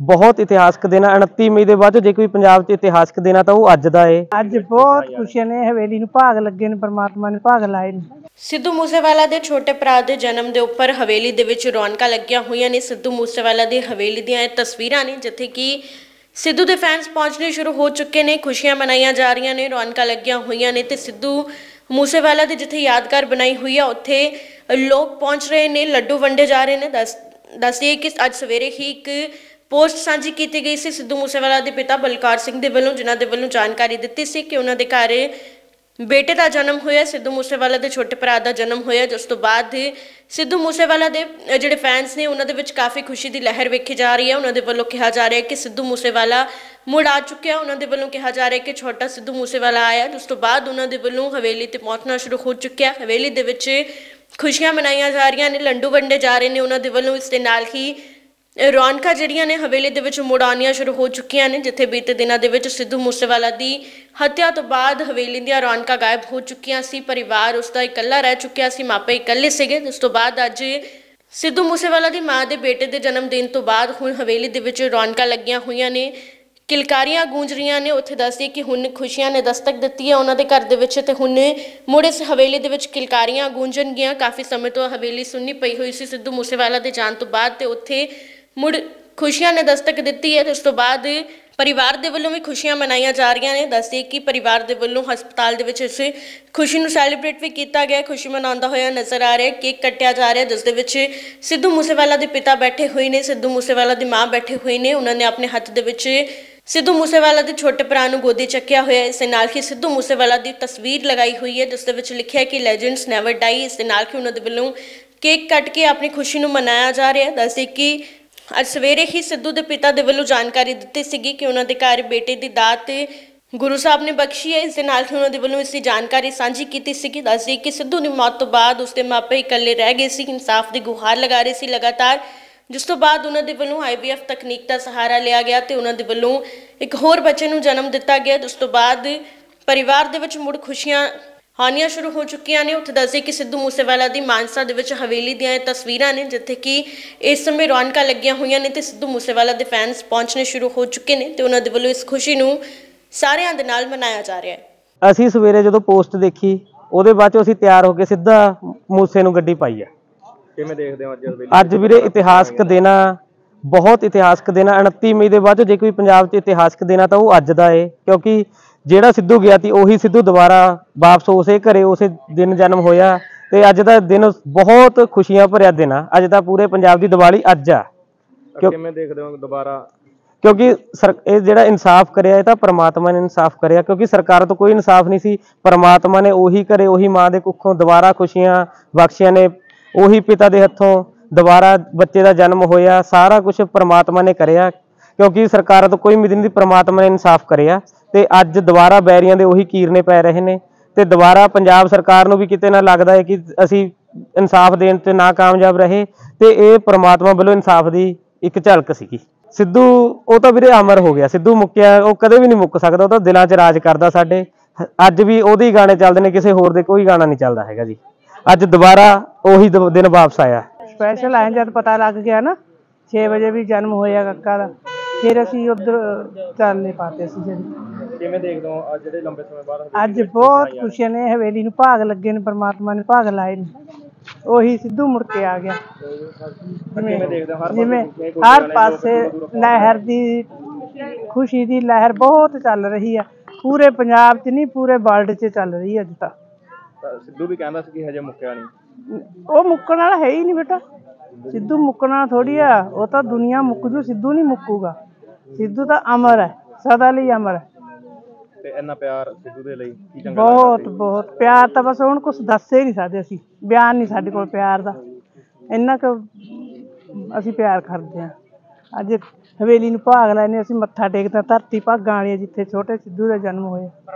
बहुत इतिहासक दिन है। 29 मई के बाद जो कोई पंजाब च इतिहासक दिन है तो वो अज का है। अज बहुत खुशियां ने हवेली नूं भाग लगे ने, परमात्मा ने भाग लाए ने। सिद्धू मूसेवाला के छोटे भरा के जन्म के उपर हवेली दे विच रौनक लगियां हुई ने। सिद्धू मूसेवाला की हवेली दी तस्वीरां ने जिथे कि सिद्धू के फैंस पहुंचने शुरू हो चुके हैं। खुशियां मनाई जा रही ने, रौनक लगियां हुई ने। सिद्धू मूसेवाला की जिथे यादगार बनाई हुई है उत्थे लोग पहुंच रहे हैं, लड्डू वंडे जा रहे हैं। दस दिए कि अज सवेरे ही एक पोस्ट साझी की गई सी सिद्धू मूसेवाला के पिता बलकार सिंह दे वल्लों, जिन्हां दे वल्लों जानकारी दी सी कि उन्हां दे घर बेटे का जन्म होया, सिद्धू मूसेवाला के छोटे भरा का जन्म होया। जिस तो बाद सिद्धू मूसेवाला के जिहड़े फैंस ने उन्हां दे विच काफ़ी खुशी की लहर वेखी जा रही है। उन्हां दे वल्लों कहा जा रहा है कि सिद्धू मूसेवाला मुड़ आ चुकिया। उन्हां दे वल्लों कहा जा रहा है कि छोटा सिद्धू मूसेवाला आया। जिस तो बाद उन्हां दे वल्लों हवेली ते पहुंचना शुरू हो चुकिया। हवेली दे विच खुशियां मनाई जा रही ने, लड्डू वंडे जा रहे हैं उन्हां दे वल्लों। इस दे नाल ही रौनक जिहड़ियां ने हवेली दे विच मुड़ आउणियां शुरू हो चुकियां ने, जिथे बीते दिनों दे विच सिद्धू मूसेवाला की हत्या तो बाद हवेली दी रौनक गायब हो चुकियां सी। परिवार उसका इकल्ला रह चुकिया सी, मापे इकल्ले सीगे। जिस तो बाद अज सिद्धू मूसेवाला की माँ के बेटे के जन्मदिन तो बाद हुण हवेली दे विच रौनक लगियां हुई ने, किलकारियां गूंज रही ने। उत्थे दसदे कि हुण खुशियां ने दस्तक दी है उन्होंने घर दे विच ते हुण मुड़ इस हवेली दे विच किलकारियां गूंजणगियां। काफ़ी समय तो हवेली सुन्नी पई हुई सी सिद्धू मूसेवाला के जान तो बाद, ते उत्थे मुड़ खुशियां ने दस्तक दी है। उस तो बाद परिवार के वलों भी खुशियां मनाई जा रही ने। दसदे कि परिवार के वलों हस्पताल दे विच इस खुशी नूं सैलीब्रेट भी किया गया, खुशी मनाता होया नज़र आ रहा है। केक कट्टिया जा रहा है जिस दे विच सिद्धू मूसेवाला के पिता बैठे हुए ने, सिद्धू मूसेवाला की माँ बैठे हुए ने। उन्होंने अपने हत्थ दे विच सिद्धू मूसेवाला के छोटे भरा नूं गोदी चक्या होया। इस नाल ही सिद्धू मूसेवाला की तस्वीर लगाई हुई है जिस दे विच लिखिया कि लेजेंड्स नैवर डाई। इस नाल ही उन्होंने वलों केक कट के अपनी खुशी नूं मनाया जा रहा है। दसदे कि अज सवेरे ही सिद्धू के पिता के वलों जानकारी दी सी कि उन्होंने घर बेटे की दात गुरु साहब ने बख्शी है। इस नाल ही उन्होंने वलों इसकी जानकारी साझी की सी। दसदे कि सिद्धू की मौत तो बाद उसके मापे इकल्ले रह गए सी, इंसाफ की गुहार लगा रहे सी लगातार। जिस तो बाद उन्होंने वलों IVF तकनीक का सहारा लिया गया तो उन्होंने वलों एक होर बच्चे को जन्म दिता गया। जिस तो बाद परिवार दे विच मुड़ खुशियां आनियां शुरू हो चुकियां ने। उत्थे दसदे कि सिद्धू मूसेवाला की मानसा दे विच हवेली दी तस्वीरां ने जिथे कि इस समय रौनक लगियां हुई ने ते सिद्धू मूसेवाला के फैंस पहुंचने शुरू हो चुके हैं तो उन्होंने वलों इस खुशी नूं सारियां दे नाल मनाया जा रहा है। असीं सवेरे जो पोस्ट देखी ਉਹਦੇ ਬਾਅਦ ਚੋਂ ਅਸੀਂ ਤਿਆਰ ਹੋ ਕੇ ਸਿੱਧਾ ਮੂਸੇ ਨੂੰ ਗੱਡੀ ਪਾਈ ਆ। ਕਿਵੇਂ ਦੇਖਦੇ ਹੋ ਅੱਜ ਵੀਰੇ ਇਤਿਹਾਸਕ ਦਿਨ ਆ, ਬਹੁਤ ਇਤਿਹਾਸਕ ਦਿਨ ਆ। 29 ਮਈ ਦੇ ਬਾਅਦ ਜੇ ਕੋਈ ਪੰਜਾਬ 'ਚ ਇਤਿਹਾਸਕ ਦਿਨ ਆ ਤਾਂ ਉਹ ਅੱਜ ਦਾ ਏ, ਕਿਉਂਕਿ ਜਿਹੜਾ ਸਿੱਧੂ ਗਿਆ ਸੀ ਉਹੀ ਸਿੱਧੂ ਦੁਬਾਰਾ ਵਾਪਸ ਉਸੇ ਘਰੇ ਉਸੇ ਦਿਨ ਜਨਮ ਹੋਇਆ ਤੇ ਅੱਜ ਦਾ ਦਿਨ ਬਹੁਤ ਖੁਸ਼ੀਆਂ ਭਰਿਆ ਦਿਨ ਆ। ਅੱਜ ਦਾ ਪੂਰੇ ਪੰਜਾਬ ਦੀ ਦੀਵਾਲੀ ਅੱਜ ਆ। ਕਿਵੇਂ ਦੇਖਦੇ ਹੋ ਦੁਬਾਰਾ? क्योंकि ये जिहड़ा इंसाफ करिया ये तो परमात्मा ने इंसाफ करिया, क्योंकि सरकार तो कोई इंसाफ नहीं सी। परमात्मा ने उही करे उही माँ के कुखों दोबारा खुशियां बख्शियां ने, उही पिता के हथों दोबारा बच्चे का जन्म होया। सारा कुछ परमात्मा ने करिया, क्योंकि सरकार तो कोई उम्मीद नहीं थी। परमात्मा ने इंसाफ करिया ते अज दोबारा बैरियां दे उही कीरने पै रहे ने ते दोबारा पंजाब सरकार नूं भी किते ना लगदा है कि असीं इंसाफ देण ते नाकामयाब रहे ते ये परमात्मा वालों इंसाफ की एक झलक सीगी। सिद्धू वो तो वीरे अमर हो गया, सिद्धू मुक्या वो कदे भी नहीं मुक सकता, वो तो दिलों च राज करता साडे। अज भी ओहदे गाने चलते हैं, किसी होर दे कोई गाना नहीं चलता हैगा जी। अज दोबारा उही दिन वापस आया। स्पैशल आए जब पता लग गया ना 6 बजे भी जन्म होया कक्का दा, फिर असीं उधर चल नहीं पाते सी। किवें देखदे हो अज जिहड़े लंबे समय बाद अज बहुत खुशियां ने, हवेली नूं भाग लगे ने, परमात्मा ने भाग लाए ने। ਉਹੀ ਸਿੱਧੂ ਮੁੜ ਕੇ ਆ ਗਿਆ। ਜਿਵੇਂ ਹਰ ਪਾਸੇ ਲਹਿਰ ਦੀ ਖੁਸ਼ੀ ਦੀ ਲਹਿਰ ਬਹੁਤ ਚੱਲ ਰਹੀ ਆ, ਪੂਰੇ ਪੰਜਾਬ 'ਚ ਨਹੀਂ ਪੂਰੇ ਵਰਲਡ 'ਚ ਚੱਲ ਰਹੀ ਅੱਜ ਤਾਂ। ਸਿੱਧੂ ਵੀ ਕਹਿੰਦਾ ਸੀ ਕਿ ਹਜੇ ਮੁੱਕਿਆ ਨਹੀਂ, ਉਹ ਮੁੱਕਣ ਵਾਲਾ ਹੈ ਹੀ ਨਹੀਂ ਬੇਟਾ। ਸਿੱਧੂ ਮੁੱਕਣ ਵਾਲਾ ਥੋੜੀ ਆ, ਉਹ ਤਾਂ ਦੁਨੀਆ ਮੁੱਕ ਜੂ, ਸਿੱਧੂ ਨਹੀਂ ਮੁੱਕੂਗਾ। ਸਿੱਧੂ ਤਾਂ ਅਮਰ ਹੈ, ਸਦਾ ਲਈ ਅਮਰ ਹੈ। ਤੇ ਇੰਨਾ ਪਿਆਰ ਸਿੱਧੂ ਦੇ ਲਈ ਕੀ ਚੰਗਾ ਬਹੁਤ ਬਹੁਤ ਪਿਆਰ ਤਾਂ ਬਸ ਹੁਣ ਕੁਛ ਦੱਸ ਹੀ ਨਹੀਂ ਸਕਦੇ ਅਸੀਂ, ਬਿਆਨ ਨਹੀਂ ਸਾਡੇ ਕੋਲ ਪਿਆਰ ਦਾ। ਇੰਨਾ ਕੁ ਅਸੀਂ ਪਿਆਰ ਕਰਦੇ ਹਾਂ। ਅੱਜ ਹਵੇਲੀ ਨੂੰ ਭਾਗ ਲੈਣੇ, ਅਸੀਂ ਮੱਥਾ ਟੇਕਦੇ ਧਰਤੀ ਭਾਗਾਂ ਵਾਲੀ ਜਿੱਥੇ ਛੋਟੇ ਸਿੱਧੂ ਦਾ ਜਨਮ ਹੋਇਆ।